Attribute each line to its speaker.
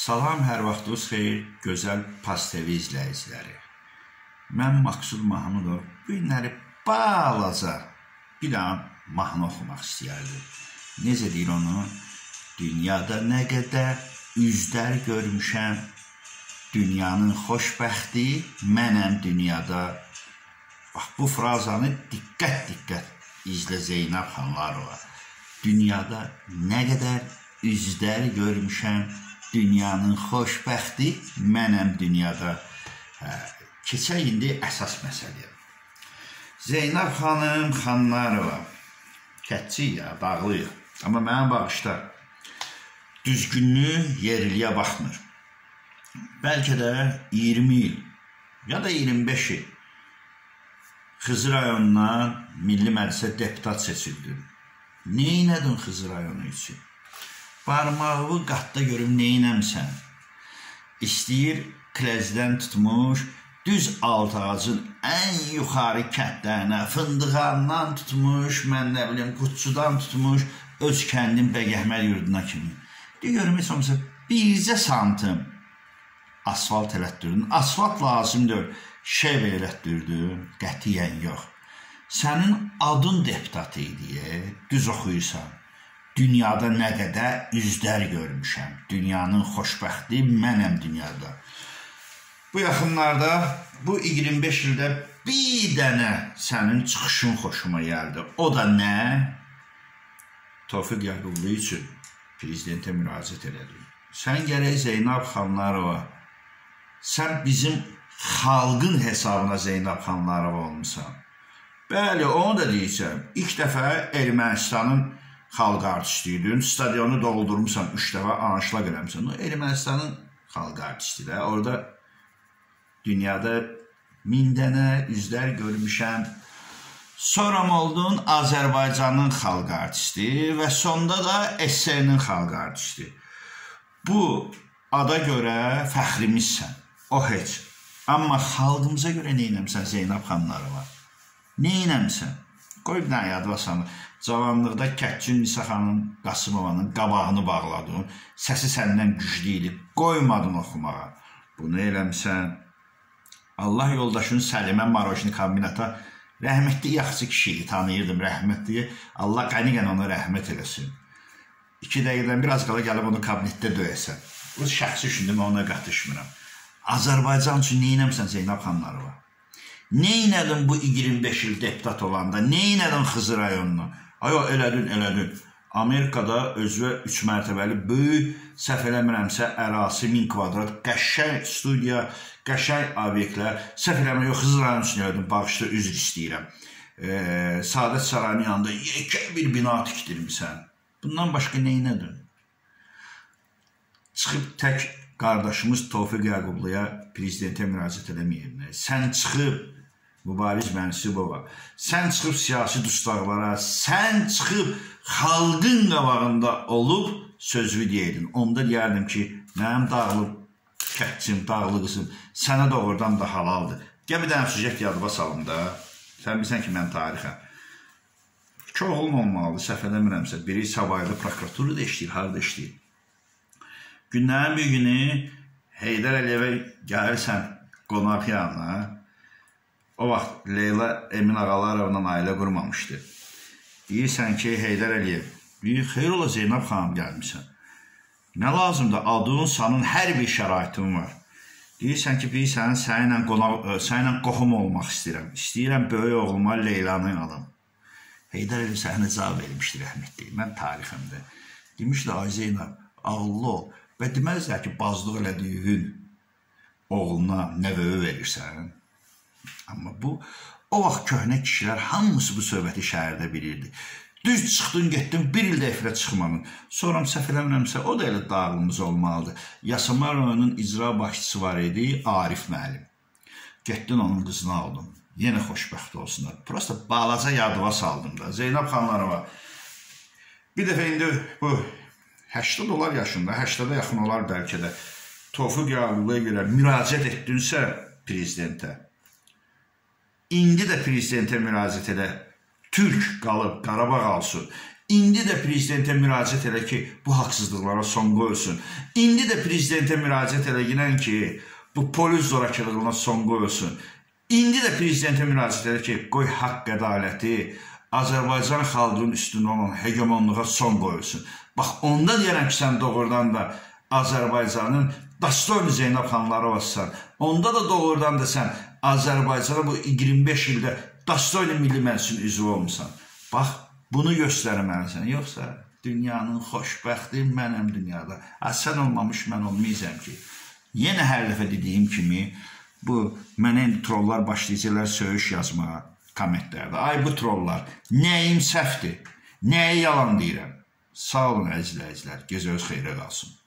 Speaker 1: Salam, hər vaxtınız xeyir, gözəl Paz TV izləyiciləri. Mən Maksud Mahmudov bu günləri balaca bir dənə mahnı oxumaq istəyərdim. Necə deyir onu? Dünyada nə qədər üzlər görmüşəm, dünyanın xoşbəxti mənəm dünyada. Bax, bu frazanı diqqət izlə Zeynəb Xanlarova. Dünyada nə qədər üzlər görmüşəm, dünyanın xoşbəxti mənəm dünyada. Keçək indi əsas məsələyə. Zeynəb xanım Xanlarova, kətçiyik ya, dağlıyıq. Amma mənə bağışda düzgünlüyü yerliyə baxmır. Bəlkə də 20 il ya da 25 il Xızı rayonuna Milli Məclisə deputat seçildim. Neynədin Xızı rayonu üçün? Barmağı qatda görüm neynəmsən? İstəyir klezdən tutmuş, düz alt ağacın ən yuxarı kətlərinə, fındığandan tutmuş, mən nə bilim, qutçudan tutmuş, öz kəndin Bəgəhməd yurduna kimi. Görüm, heç olmasa bircə santim asfalt elətdirdin. Asfalt lazımdır, şev elətdirdin, qətiyyən yox. Sənin adın deputatı idi, düz oxuyursan. Dünyada nə qədər üzlər görmüşəm, dünyanın xoşbəxti mənəm dünyada. Bu yaxınlarda, bu 25 ildə bir dənə sənin çıxışın xoşuma gəldi. O da nə? Tofiq Yaqublu üçün prezidentə müraciət elədim. Sən gərək Zeynəb Xanlarova, sən bizim xalqın hesabına Zeynəb Xanlarova olmuşsan. Bəli, onu da deyəcəm. İlk dəfə Ermənistanın xalq artistiydin, stadionu doldurmuşsan, 3 dəfə anlaşılaq eləmişsən. Ermənistanın xalq artisti də, orada dünyada 1000 dənə üzlər görmüşəm. Sonra oldun Azərbaycanın xalq artisti və sonda da SSR-nin xalq artisti. Bu ada görə fəxrimizsən, o heç. Amma xalqımıza görə neynəmsən Zeynəb Xanlarova? Neynəmsən? Qoy bir dənə yadvasan. Cavanlıqda Kətçin Nisa xanım Qasımovanın qabağını bağladın, səsi səndən güclü idi, qoymadın oxumağa. Bunu eləmişsən. Allah yoldaşın Səlimə Marojni kombinata rəhmətli yaxşı kişiyi tanıyırdım, rəhmətli. Allah qəni-qəni ona rəhmət eləsin. 2 dəqiqədən biraz qala gəlib onu kabinetdə döyəsən. Bu şəxsi üçündür, mən ona qatışmıram. Azərbaycan üçün neynəmsən Zeynəb Xanlarova? Neynədin bu 25 il deputat olanda? Neynədin Xızı rayonuna? Ayo, elədin. Amerikada özü 3 mərtəbəli böyük, səhv eləmirəmsə, ərazi 1000 kvadrat, qəşəng studiya, qəşəng obyektlər, səhv eləmirəm, yox, Xızı rayonu üçün elədim, bağışda üzr istəyirəm. Saadət Sarayının yanında yekə bir bina tikdirmişsən. Bundan başqa neynədin? Çıxıb tək qardaşımız Tofiq Yaqubluya prezidentə müraciət eləməyəndə, sən çıxıb Mübariz Mənsibova, sən çıxıb siyasi dustaqlara, sən çıxıb xalqın qabağında olub sözü deyirdin. Onda deyərdim ki, mənim dağlı kətçim, dağlı qızım, sənə də oradan da halaldır. Gəl bir dənə süjet yadıma salım da, sən bilsən ki, mən tarixəm. 2 oğlum olmalıdır, səhv eləmirəmsə, biri Sabayda prokuraturada işləyir, harada işləyir. Günlərin bir günü Heydər Əliyevə gəlirsən qonaq yanına. O vaxt Leyla Emin Ağalarovla ailə qurmamışdı. Deyirsən ki, Heydər Əliyev, xeyr ola Zeynəb xanım gəlmişsən. Nə lazımdır? Adın, sanın, hər bir şəraitin var. Deyirsən ki, sənlə qohum olmaq istəyirəm. İstəyirəm böyük oğluma Leylanın alım. Heydər Əliyev sənə cavab vermişdi rəhmətli. Mən tariximdə. Demişdi, ay Zeynəb, ağıllı ol. Və deməzlər ki, bazlıq elədiyin oğluna nəvəvi verirsən. Amma bu, o vaxt köhnə kişilər hamısı bu söhbəti şəhərdə bilirdi. Düz çıxdın, getdin, bir ildə efirə çıxmadın. Sonra səhv eləmirəmsə, o da elə dağılımız olmalıdır. Yasamal rayonunun icra başçısı var idi, Arif müəllim. Getdin, onun qızını aldın. Yenə xoşbəxt olsunlar. Prosta balaca yadıva saldım da. Zeynəb Xanlarova, bir dəfə indi bu 80 dolar yaşında, 80-ə yaxın olar bəlkə də Tofiq Yaqubluya görə müraciət etdinsə prezidentə, indi də prezidentə müraciət elə, Türk qalıb, Qarabağ alsın. İndi də prezidentə müraciət elə ki, bu haqsızlıqlara son qoyulsun. İndi də prezidentə müraciət elə ki, bu polis zorakılığına son qoyulsun. İndi də prezidentə müraciət elə ki, qoy haqq ədaləti Azərbaycan xalqının üstündə olan hegemonluğa son qoyulsun. Bax, onda deyərəm ki, sən doğrudan da Azərbaycanın Dastoyni Zeynəb xanları olsan, onda da doğrudan da sən Azərbaycana bu 25 ildə Dastoyni Milli Məclisin üzvü olmuşsan. Bax, bunu göstərməlisən. Yoxsa dünyanın xoşbəxti mənəm dünyada. Sən olmamış mən olmayacam ki. Yenə hər dəfə dediyim kimi, bu mənə trollar başlayacaqlar söyüş yazmağa kommentlərdə. Ay bu trollar, nəyim səhvdir, nəyi yalan deyirəm. Sağ olun əzizləyicilər, gecəniz xeyrə qalsın.